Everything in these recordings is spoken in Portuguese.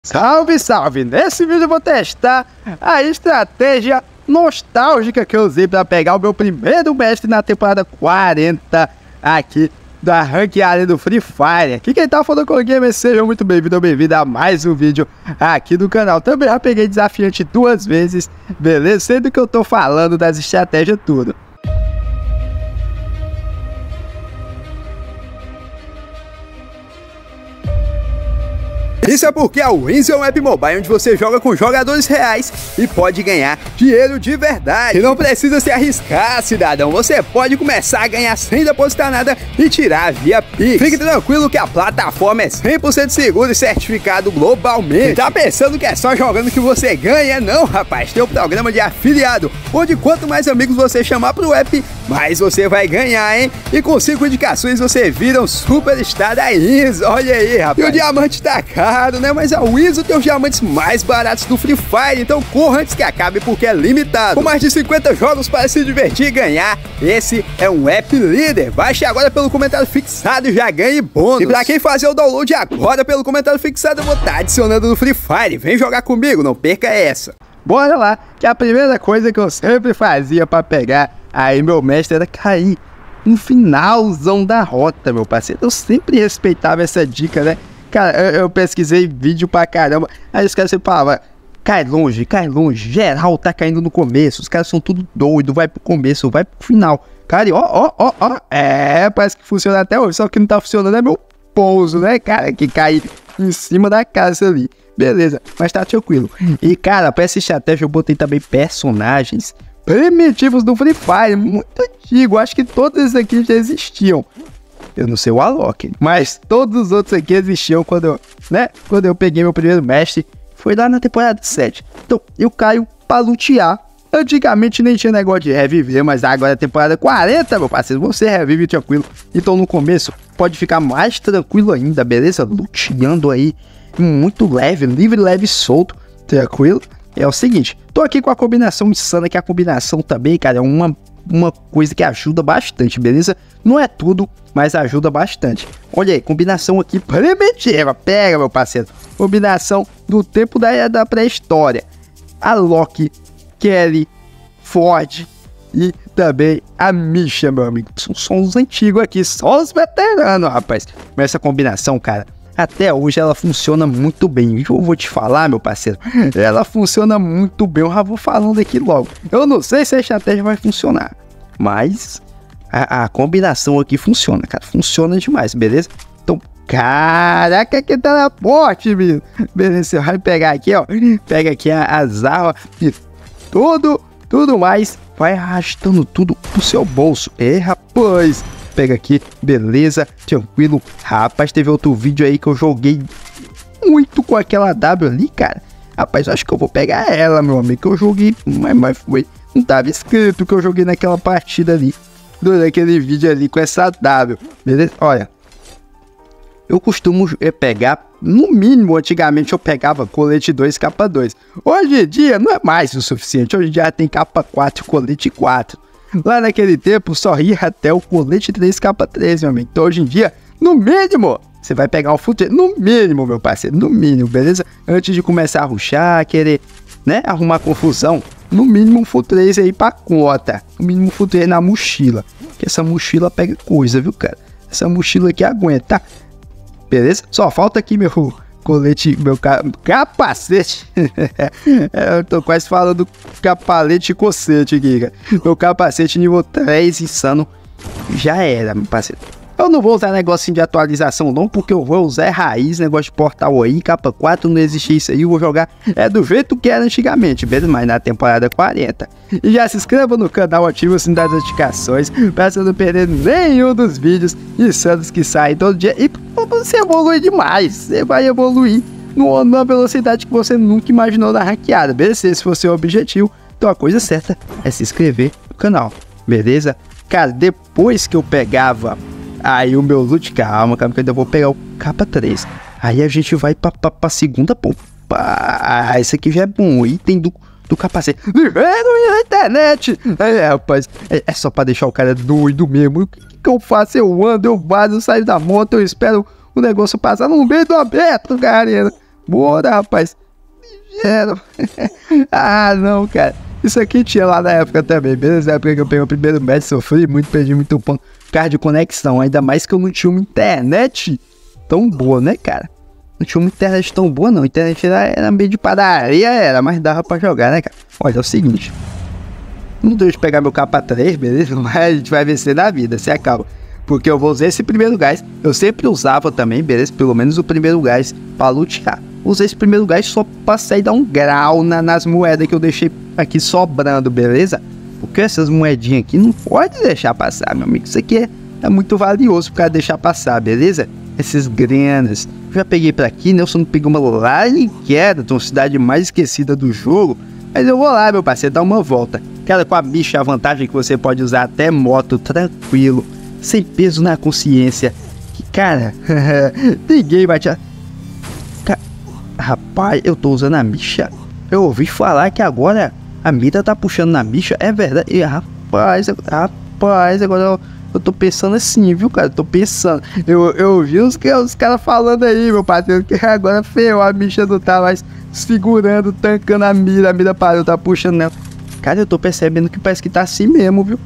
Salve, salve! Nesse vídeo eu vou testar a estratégia nostálgica que eu usei para pegar o meu primeiro mestre na temporada 40 aqui da ranqueada do Free Fire. Aqui quem tá falando com o Gamer, sejam muito bem-vindos ou bem-vinda a mais um vídeo aqui do canal. Também já peguei desafiante 2 vezes, beleza? Sendo que eu tô falando das estratégias tudo. Isso é porque a Wins é um app mobile onde você joga com jogadores reais e pode ganhar dinheiro de verdade. E não precisa se arriscar, cidadão. Você pode começar a ganhar sem depositar nada e tirar via Pix. Fique tranquilo que a plataforma é 100% segura e certificado globalmente. Tá pensando que é só jogando que você ganha? Não, rapaz. Tem um programa de afiliado, onde quanto mais amigos você chamar pro app, mais você vai ganhar, hein? E com 5 indicações você vira um superstar da Wins. Olha aí, rapaz. E o diamante tá caro, né? Mas a Wins tem os diamantes mais baratos do Free Fire, então corra antes que acabe porque é limitado. Com mais de 50 jogos para se divertir e ganhar, esse é um app líder. Baixe agora pelo comentário fixado e já ganhe bônus. E pra quem fazer o download agora pelo comentário fixado, eu vou estar adicionando no Free Fire. Vem jogar comigo, não perca essa. Bora lá, que a primeira coisa que eu sempre fazia para pegar aí meu mestre era cair no finalzão da rota, meu parceiro. Eu sempre respeitava essa dica, né? Cara, eu pesquisei vídeo pra caramba. Aí os caras sempre falavam, cai longe, geral tá caindo no começo. Os caras são tudo doido, vai pro começo, vai pro final. Cara, e ó. Parece que funciona até hoje. Só que não tá funcionando é meu pouso, né, cara? Que cai em cima da casa ali. Beleza, mas tá tranquilo. E, cara, pra essa estratégia eu botei também personagens primitivos do Free Fire, muito antigo. Acho que todos esses aqui já existiam. Eu não sei o Alok, mas todos os outros aqui existiam quando eu peguei meu primeiro mestre. Foi lá na temporada 7. Então, eu caio pra lutear. Antigamente nem tinha negócio de reviver, mas agora é temporada 40, meu parceiro. Você revive tranquilo. Então, no começo, pode ficar mais tranquilo ainda, beleza? Luteando aí, muito leve, livre, leve e solto. Tranquilo? É o seguinte, tô aqui com a combinação insana, que a combinação também, cara, é uma coisa que ajuda bastante, beleza? Não é tudo, mas ajuda bastante. Olha aí, combinação aqui primitiva, pega, meu parceiro. Combinação do tempo da pré-história. A Loki, Kelly, Ford e também a Misha, meu amigo. São sons antigos aqui, só os veteranos, rapaz. Mas essa combinação, cara, até hoje ela funciona muito bem. Eu vou te falar, meu parceiro, ela funciona muito bem. Eu já vou falando aqui logo. Eu não sei se a estratégia vai funcionar, mas a combinação aqui funciona, cara. Funciona demais, beleza? Então, caraca, que teleporte, menino. Beleza, você vai pegar aqui, ó. Pega aqui as armas e tudo mais. Vai arrastando tudo pro seu bolso. Rapaz. Pega aqui, beleza, tranquilo. Rapaz, teve outro vídeo aí que eu joguei muito com aquela W ali, cara. Rapaz, eu acho que eu vou pegar ela, meu amigo, que eu joguei, mas foi, não tava escrito que eu joguei naquela partida ali, naquele vídeo ali com essa W, beleza? Olha, eu costumo pegar, no mínimo, antigamente eu pegava colete 2, capa 2. Hoje em dia não é mais o suficiente, hoje em dia tem capa 4, colete 4. Lá naquele tempo só ia até o colete 3, capa 3, meu amigo. Então hoje em dia, no mínimo, você vai pegar um full 3, no mínimo, meu parceiro, no mínimo, beleza? Antes de começar a rushar, querer, né, arrumar confusão, no mínimo um full 3 aí pra conta. No mínimo um full 3 na mochila, que essa mochila pega coisa, viu, cara? Essa mochila aqui aguenta, beleza? Só falta aqui meu colete, meu capacete. Eu tô quase falando capalete e cocete aqui, cara. Meu capacete nível 3 insano já era, meu parceiro. Eu não vou usar negocinho de atualização não, porque eu vou usar raiz, negócio de portal aí, capa 4, não existe isso aí, eu vou jogar do jeito que era antigamente, beleza? Mas na temporada 40. E já se inscreva no canal, ative o sininho das notificações, pra você não perder nenhum dos vídeos insanos que saem todo dia. E você evolui demais, você vai evoluir numa velocidade que você nunca imaginou na ranqueada, beleza? Se esse for seu objetivo, então a coisa certa é se inscrever no canal, beleza? Cara, depois que eu pegava aí o meu loot, calma, que eu ainda vou pegar o capa 3. Aí a gente vai pra segunda pompa. Esse aqui já é bom, item do capacete. Vivendo na internet. Rapaz, é só pra deixar o cara doido mesmo. O que eu faço? Eu ando, eu vazo, eu saio da moto, eu espero o negócio passar no meio do aberto, galera. Bora, rapaz. Ligeiro. Ah, não, cara. Isso aqui tinha lá na época também, beleza? Na época que eu peguei o primeiro match, sofri muito, perdi muito ponto por causa de conexão. Ainda mais que eu não tinha uma internet tão boa, né, cara? Não tinha uma internet tão boa, não. A internet era meio de padaria, mas dava pra jogar, né, cara? Olha, é o seguinte. Não deixa eu pegar meu capa 3, beleza? Mas a gente vai vencer na vida, se acaba. Porque eu vou usar esse primeiro gás. Eu sempre usava também, beleza? Pelo menos o primeiro gás pra lutear. Usei esse primeiro gás só pra sair dar um grau nas moedas que eu deixei aqui sobrando, beleza? Porque essas moedinhas aqui não pode deixar passar, meu amigo. Isso aqui é muito valioso pra deixar passar, beleza? Essas granas. Eu já peguei pra aqui, né? Eu só não peguei uma lá em Keraton, cidade mais esquecida do jogo. Mas eu vou lá, meu parceiro, dar uma volta. Cara, com a bicha, a vantagem é que você pode usar até moto tranquilo, sem peso na consciência. Que, cara, ninguém vai te... Rapaz, eu tô usando a bicha. Eu ouvi falar que agora a mira tá puxando na bicha. É verdade. E, rapaz, agora eu tô pensando assim, viu, cara? Eu tô pensando. Eu vi os caras falando aí, meu parceiro, que agora feio, a bicha não tá mais segurando, tancando a mira parou, tá puxando nela. Cara, eu tô percebendo que parece que tá assim mesmo, viu?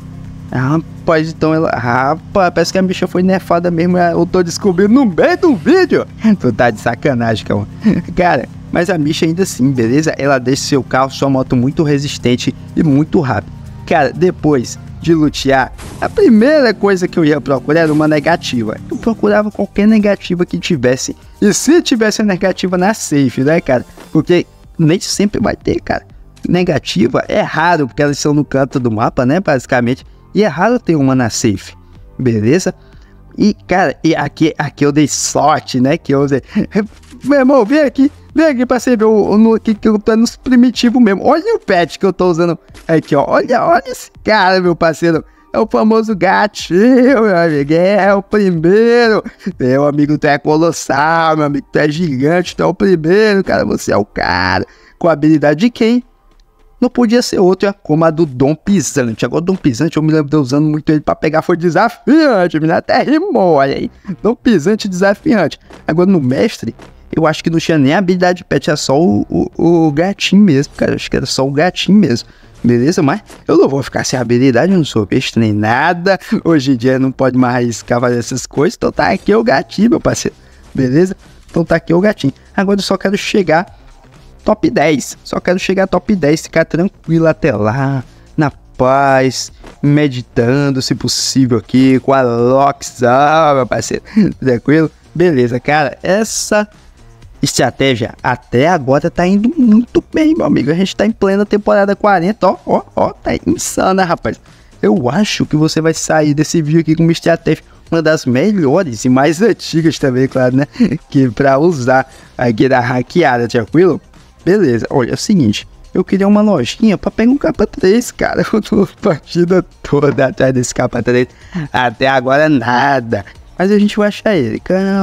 Rapaz, então ela... Rapaz, parece que a bicha foi nerfada mesmo. Eu tô descobrindo no meio do vídeo. Tu tá de sacanagem, calma. Cara, mas a bicha ainda assim, beleza? Ela deixa seu carro, sua moto muito resistente e muito rápido. Cara, depois de lutear, a primeira coisa que eu ia procurar era uma negativa. Eu procurava qualquer negativa que tivesse. E se tivesse a negativa na safe, né, cara? Porque nem sempre vai ter, cara. Negativa é raro, porque elas são no canto do mapa, né, basicamente. E é raro ter uma na safe, beleza? E, cara, e aqui eu dei sorte, né, que eu usei. Meu irmão, vem aqui pra você ver que eu tô nos primitivos mesmo. Olha o pet que eu tô usando aqui, ó. Olha esse cara, meu parceiro. É o famoso gatinho, meu amigo. É o primeiro. Meu amigo, tu é colossal, meu amigo. Tu é gigante, tu é o primeiro, cara. Você é o cara. Com a habilidade de quem? Não podia ser outra como a do Dom Pisante. Agora o Dom Pisante eu me lembro de usando muito ele pra pegar, foi desafiante, menina, até rimou, olha aí. Dom Pisante desafiante. Agora no mestre, eu acho que não tinha nem a habilidade de pet, era só o gatinho mesmo, cara. Eu acho que era só o gatinho mesmo, beleza? Mas eu não vou ficar sem habilidade, eu não sou besta nem nada. Hoje em dia não pode mais arriscar fazer essas coisas, então tá aqui o gatinho, meu parceiro, beleza? Então tá aqui o gatinho. Agora eu só quero chegar top 10, só quero chegar top 10, ficar tranquilo até lá, na paz, meditando, se possível aqui, com a Lox, meu parceiro, tranquilo? Beleza, cara, essa estratégia até agora tá indo muito bem, meu amigo, a gente tá em plena temporada 40, ó, tá insana, rapaz. Eu acho que você vai sair desse vídeo aqui com uma estratégia, uma das melhores e mais antigas também, claro, né, que pra usar aqui da hackeada, tranquilo? Beleza, olha, é o seguinte, eu queria uma lojinha pra pegar um capa 3, cara. Eu tô a partida toda atrás desse capa 3, até agora nada. Mas a gente vai achar ele,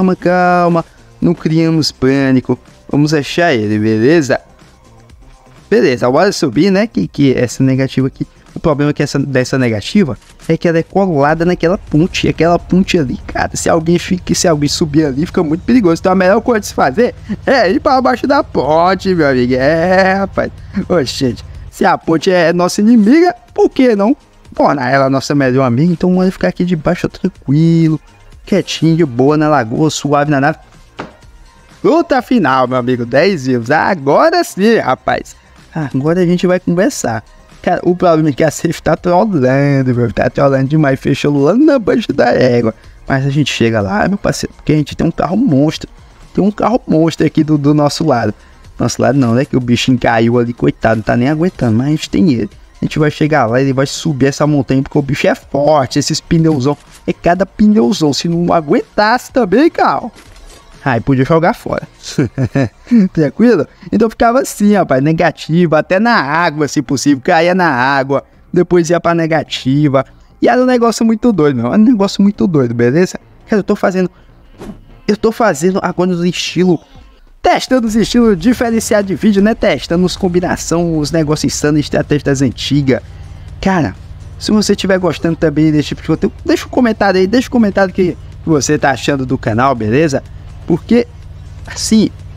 calma, não criamos pânico, vamos achar ele, beleza? Beleza, bora subir, né, que essa negativa aqui, o problema é que dessa negativa é que ela é colada naquela ponte, aquela ponte ali, cara, se alguém subir ali, fica muito perigoso. Então a melhor coisa de se fazer é ir para baixo da ponte, meu amigo, rapaz. Oxe, gente, se a ponte é nossa inimiga, por que não tornar ela nossa melhor amiga? Então vamos ficar aqui debaixo tranquilo, quietinho, de boa na lagoa, suave na nave. Luta final, meu amigo, 10 vivos, agora sim, rapaz. Agora a gente vai conversar. Cara, o problema é que a safe tá trolando, meu, tá trolando demais, fechou lá na baixa da égua. Mas a gente chega lá, meu parceiro, porque a gente tem um carro monstro. Tem um carro monstro aqui do nosso lado. Nosso lado não, né, que o bichinho caiu ali, coitado, não tá nem aguentando, mas a gente tem ele. A gente vai chegar lá, ele vai subir essa montanha, porque o bicho é forte, esses pneuzão. É cada pneuzão, se não aguentasse também, carro. Aí podia jogar fora. Tranquilo? Então ficava assim, rapaz, negativa, até na água, se possível, caía na água, depois ia pra negativa. E era um negócio muito doido, meu, era um negócio muito doido, beleza? Cara, eu tô fazendo agora os estilos, testando os estilos diferenciados de vídeo, né? Testando as combinações, os negócios insanos, estratégias das antigas. Cara, se você estiver gostando também desse tipo de conteúdo, deixa um comentário aí, deixa um comentário que você tá achando do canal, beleza? Porque, assim,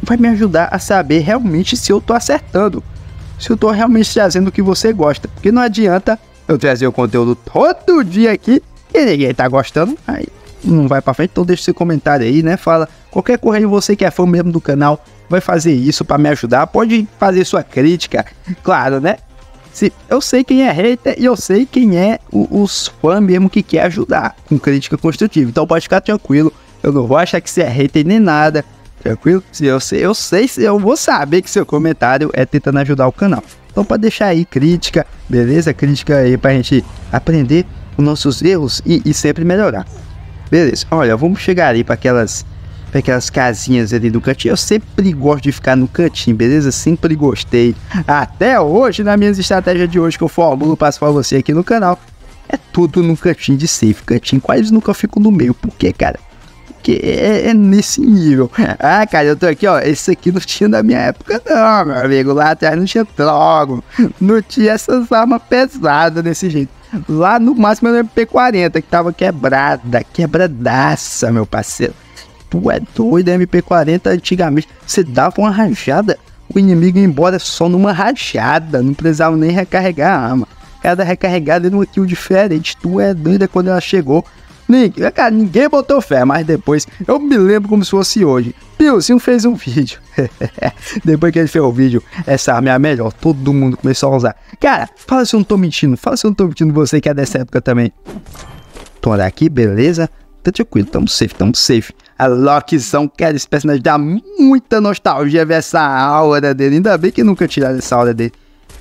vai me ajudar a saber realmente se eu tô acertando, se eu tô realmente trazendo o que você gosta. Porque não adianta eu trazer o conteúdo todo dia aqui e ninguém tá gostando, aí não vai pra frente. Então deixa seu comentário aí, né? Fala qualquer coisa aí, você que é fã mesmo do canal, vai fazer isso pra me ajudar. Pode fazer sua crítica, claro, né? Eu sei quem é hater e eu sei quem é os fãs mesmo que quer ajudar com crítica construtiva. Então pode ficar tranquilo, eu não vou achar que você é hater nem nada, tranquilo? Eu vou saber que seu comentário é tentando ajudar o canal. Então pode deixar aí crítica, beleza? Crítica aí pra gente aprender os nossos erros e sempre melhorar. Beleza, olha, vamos chegar ali para aquelas casinhas ali do cantinho. Eu sempre gosto de ficar no cantinho, beleza? Sempre gostei. Até hoje, nas minhas estratégias de hoje que eu formulo, passo para você aqui no canal, é tudo no cantinho de safe. Cantinho quase nunca fico no meio. Por quê, cara? Porque é nesse nível. Ah, cara, eu tô aqui, ó. Esse aqui não tinha na minha época, não, meu amigo. Lá atrás não tinha trogo. Não tinha essas armas pesadas desse jeito. Lá no máximo era MP40, que tava quebradaça, meu parceiro. Tu é doido, MP40 antigamente, você dava uma rajada, o inimigo ia embora só numa rajada, não precisava nem recarregar a arma. Cada recarregada era um kill diferente. Tu é doido, quando ela chegou, ninguém botou fé, mas depois, eu me lembro como se fosse hoje. Piozinho fez um vídeo, depois que ele fez o vídeo, essa arma é a melhor, todo mundo começou a usar. Cara, fala se eu não tô mentindo, você que é dessa época também. Tora aqui, beleza? Tá tranquilo, tamo safe. A Lockzão, cara, esse personagem dá muita nostalgia ver essa aura dele. Ainda bem que nunca tiraram essa aura dele.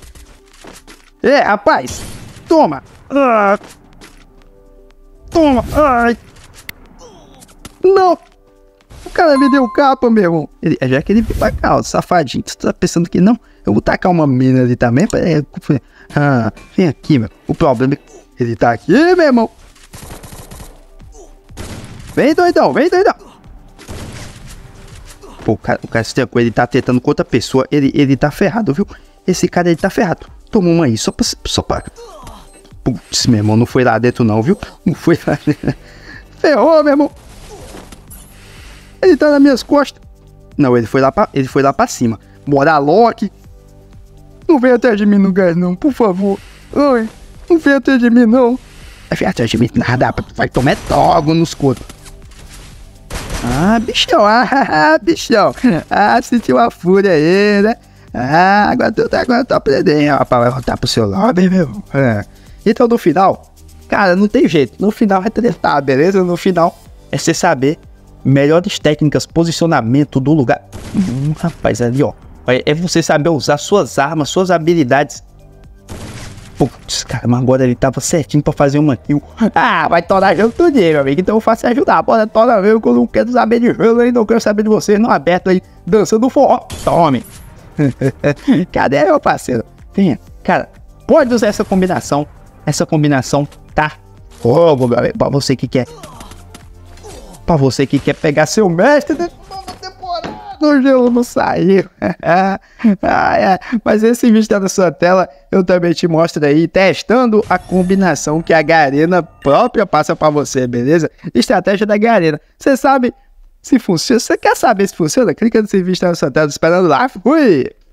Rapaz, toma. Toma. Ai. Não. O cara me deu capa, meu irmão. Já que ele veio pra cá, ó, safadinho. Tu tá pensando que não? Eu vou tacar uma mina ali também. Vem aqui, meu. O problema é que ele tá aqui, meu irmão. Vem, doidão. Pô, o cara se trancou, ele tá tentando com outra pessoa. Ele tá ferrado, viu? Esse cara, ele tá ferrado. Toma uma aí, só pra... Putz, meu irmão, não foi lá dentro não, viu? Não foi lá dentro. Ferrou, meu irmão. Ele tá nas minhas costas. Não, ele foi lá pra cima. Bora, Loki. Não vem atrás de mim no gás, não, por favor. Oi, não vem atrás de mim, não. Vai vir atrás de mim nada, vai tomar togo nos cotos. Bichão, bichão. Sentiu a fúria aí, né? Agora tu tá aprendendo, rapaz, vai voltar pro seu lobby, meu. Então, no final, cara, não tem jeito. No final vai tretar, beleza? No final é você saber melhores técnicas, posicionamento do lugar. Rapaz, ali, ó. É você saber usar suas armas, suas habilidades. Putz, cara, mas agora ele tava certinho pra fazer uma kill. Vai torar jogo todo dia, meu amigo. Então eu faço ajudar. Bora, tora mesmo, que eu não quero saber de jogo aí. Não quero saber de vocês, não aberto aí, dançando forró. Tome. Cadê, meu parceiro? Venha. Cara, pode usar essa combinação. Essa combinação tá fogo, meu amigo. Pra você que quer pegar seu mestre dentro da temporada. O gelo não saiu. Mas esse vídeo tá na sua tela. Eu também te mostro aí testando a combinação que a Garena própria passa pra você, beleza? Estratégia da Garena. Você sabe se funciona? Você quer saber se funciona? Clica nesse vídeo, tá na sua tela esperando lá. Fui!